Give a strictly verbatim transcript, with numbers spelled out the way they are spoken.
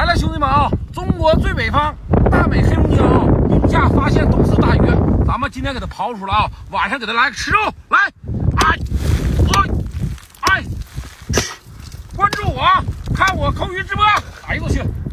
了，兄弟们啊！中国最北方大美黑龙江啊，冰下发现冻死大鱼，咱们今天给它刨出来啊，晚上给它来个吃肉。来，哎，哎，哎，关注我，看我抠鱼直播。哎呦我去！